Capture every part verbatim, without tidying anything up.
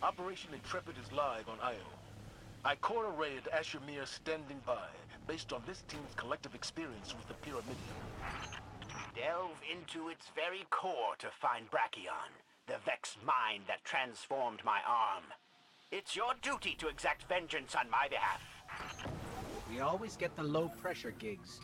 Operation Intrepid is live on Io. I core array at Ashemir standing by, based on this team's collective experience with the Pyramidion. Delve into its very core to find Brachyon, the Vex mind that transformed my arm. It's your duty to exact vengeance on my behalf. We always get the low-pressure gigs.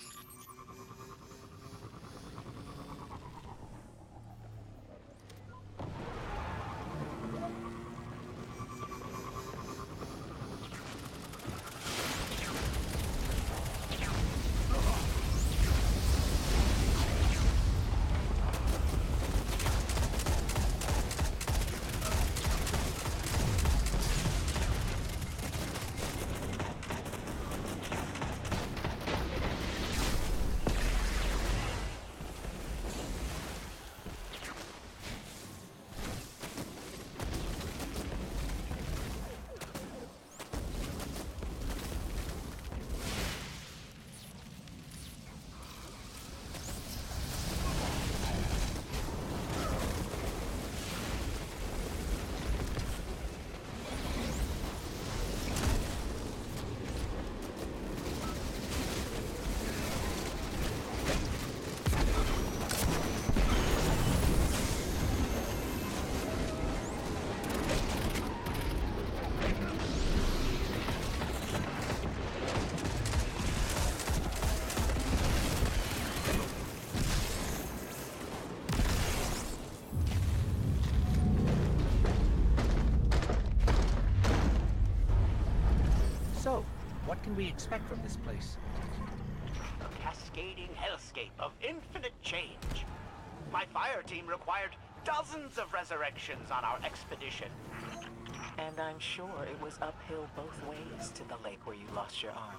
So, what can we expect from this place? A cascading hellscape of infinite change. My fire team required dozens of resurrections on our expedition. And I'm sure it was uphill both ways to the lake where you lost your arm.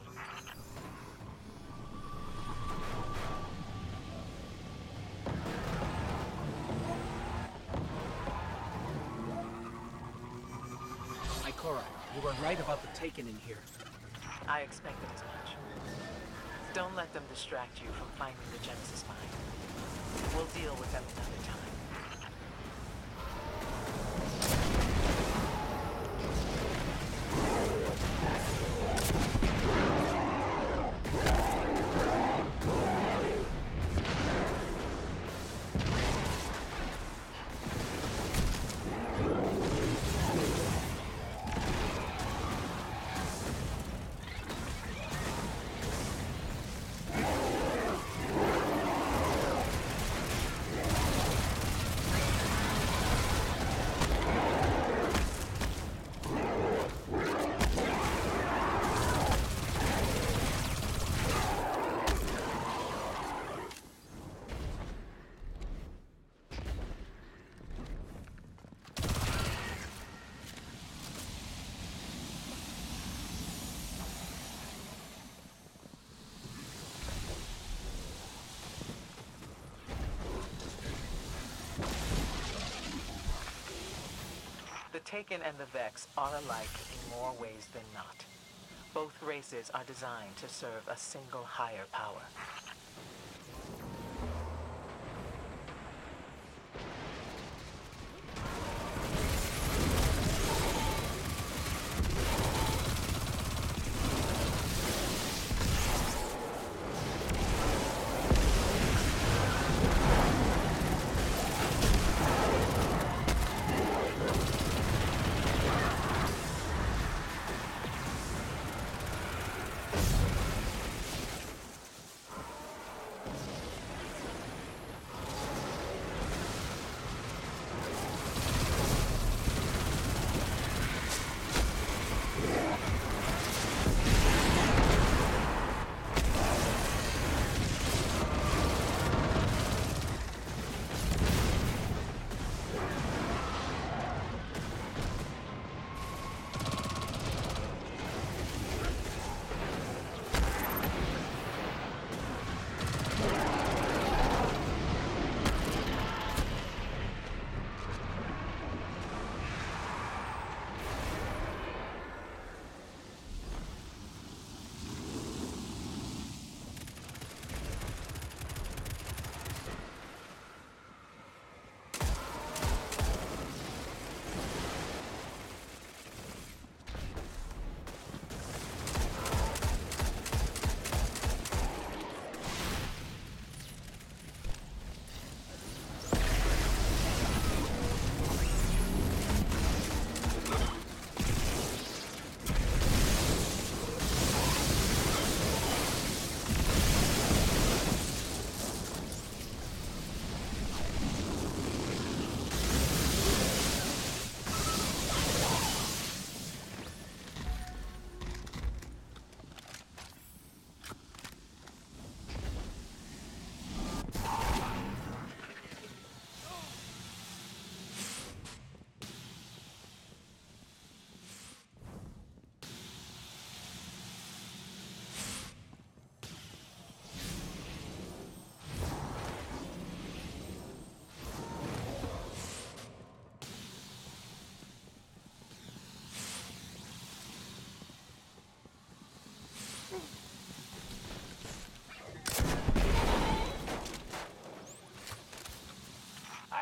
Ikora, you were right about the Taken in here. I expected as much. Don't let them distract you from finding the Genesis mine. We'll deal with them another time. The Taken and the Vex are alike in more ways than not. Both races are designed to serve a single higher power.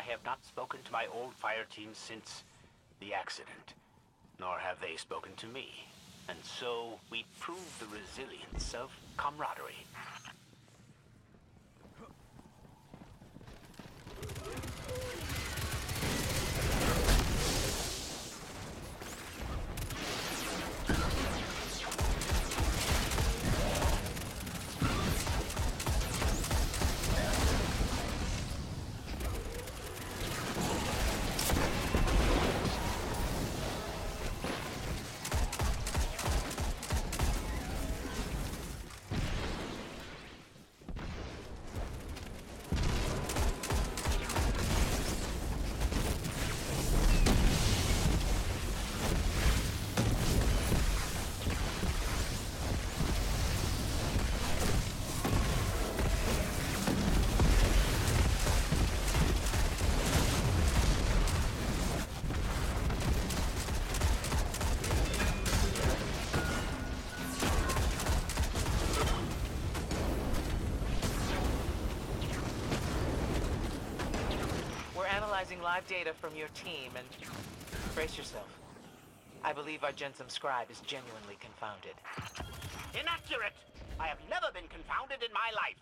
have not spoken to my old fire team since the accident. Nor have they spoken to me. And so, we prove the resilience of camaraderie. Analyzing live data from your team, and brace yourself. I believe our Jensum scribe is genuinely confounded. Inaccurate! I have never been confounded in my life.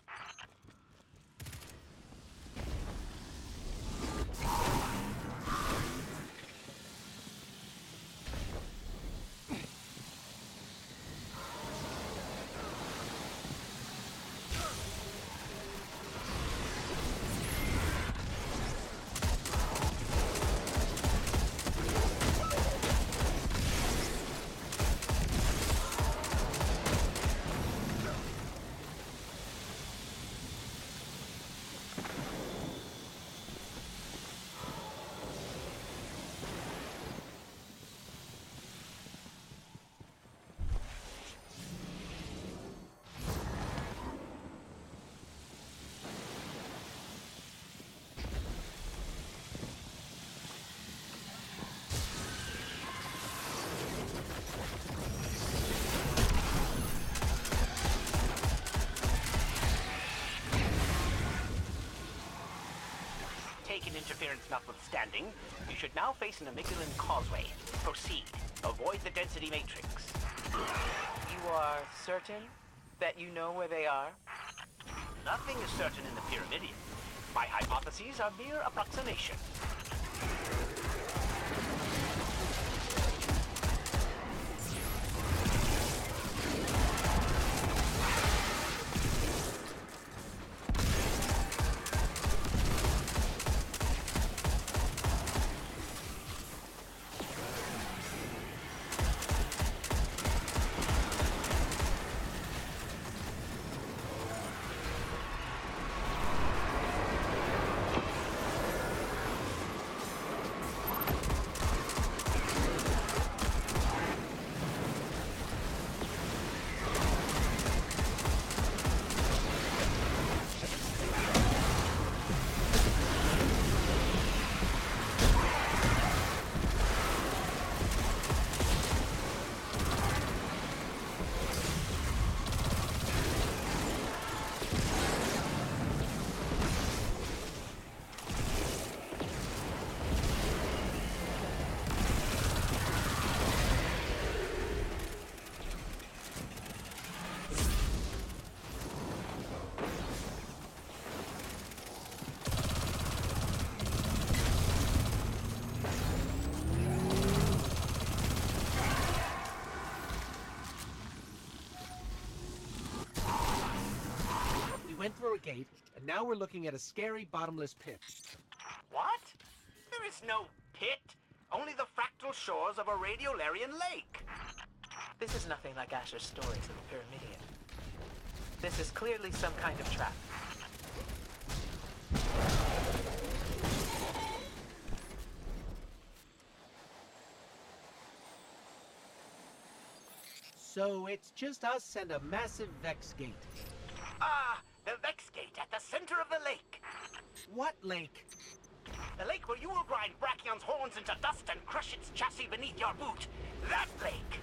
Taken interference notwithstanding, you should now face an amygdalan causeway. Proceed. Avoid the density matrix. You are certain that you know where they are? Nothing is certain in the Pyramidion. My hypotheses are mere approximation. Went through a gate, and now we're looking at a scary bottomless pit. What? There is no pit. Only the fractal shores of a radiolarian lake. This is nothing like Asher's stories of the Pyramidion. This is clearly some kind of trap. So it's just us and a massive Vex gate. Ah, the Vex gate at the center of the lake. What lake? The lake where you will grind Brachion's horns into dust and crush its chassis beneath your boot. That lake.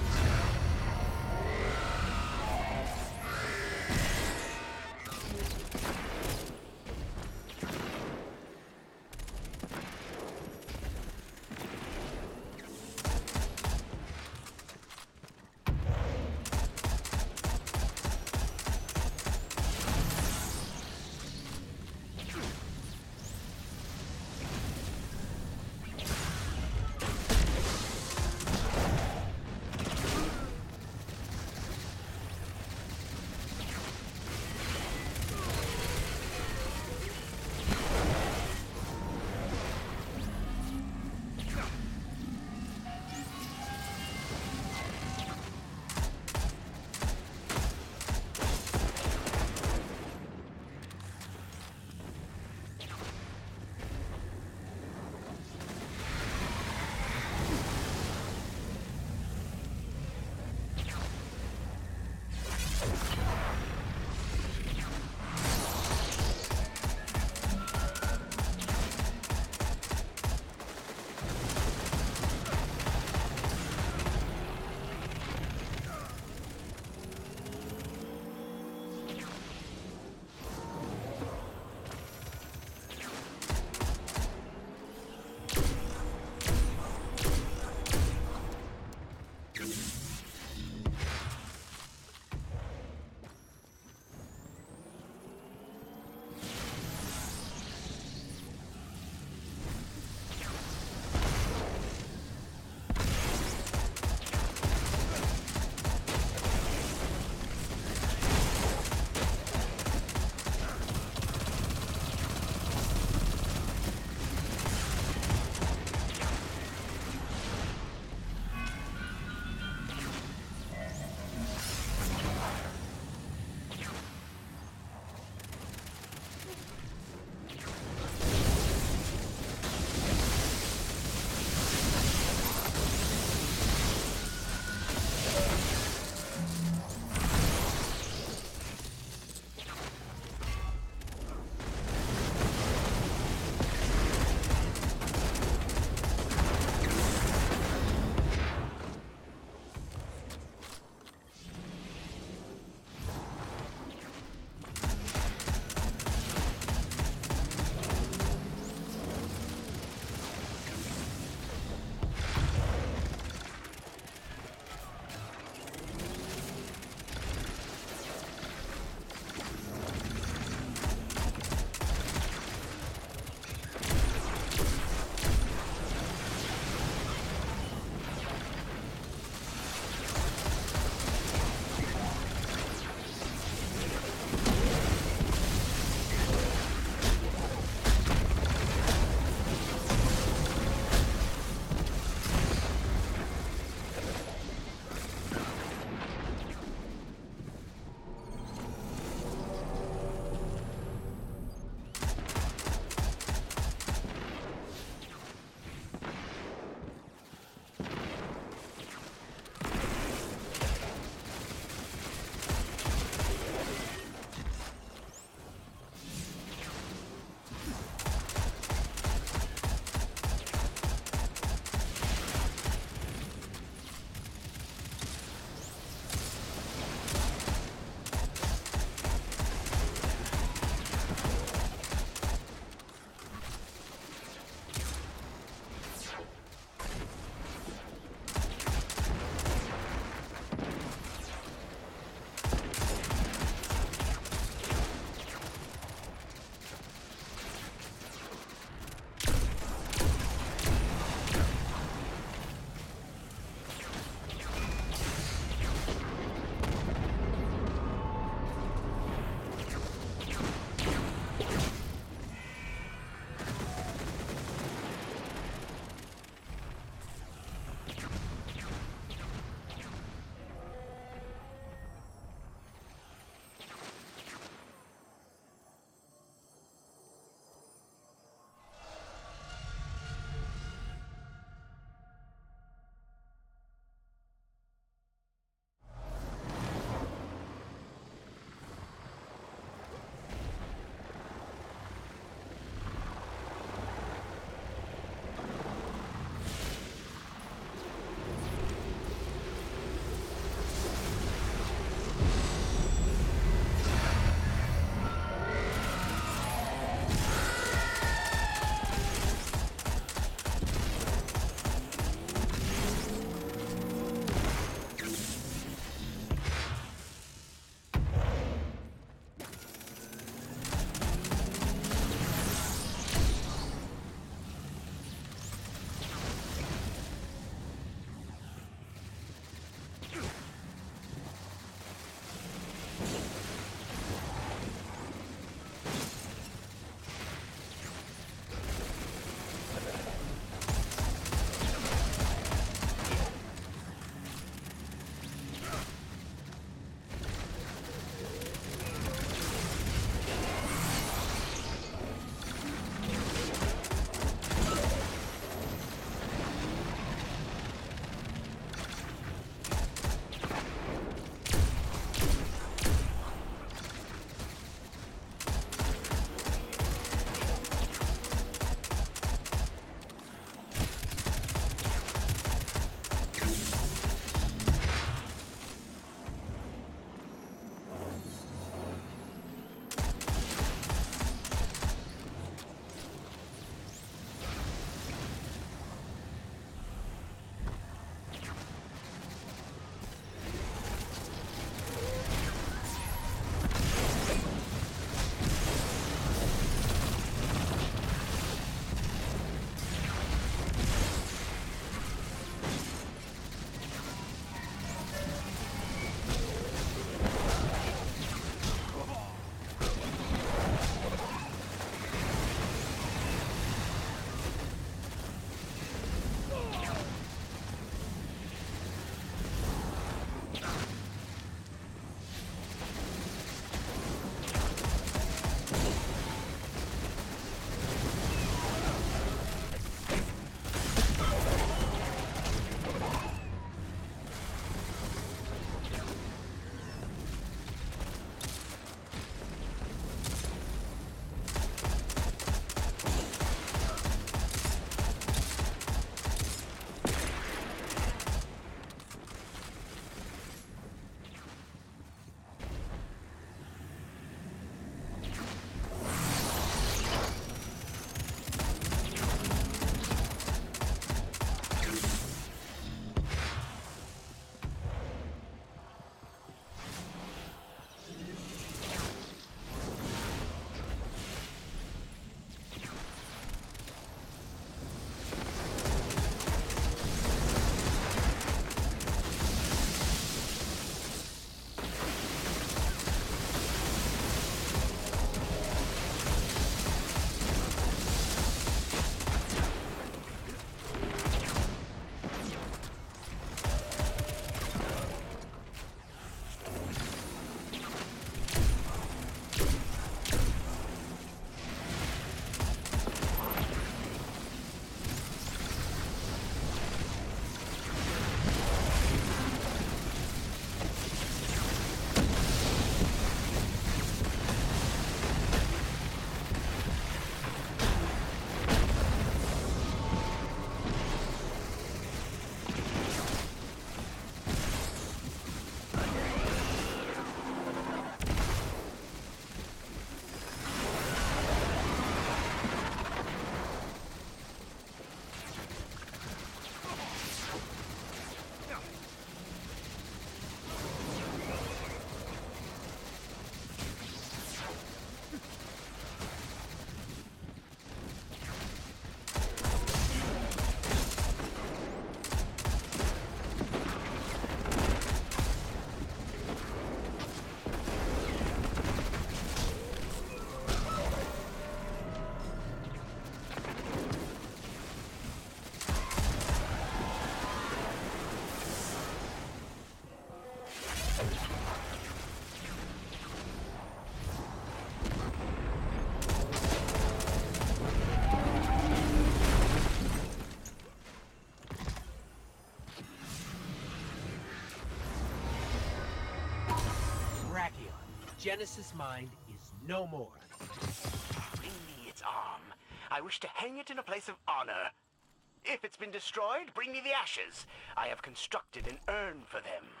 Genesis mind is no more. Bring me its arm. I wish to hang it in a place of honor. If it's been destroyed, bring me the ashes. I have constructed an urn for them.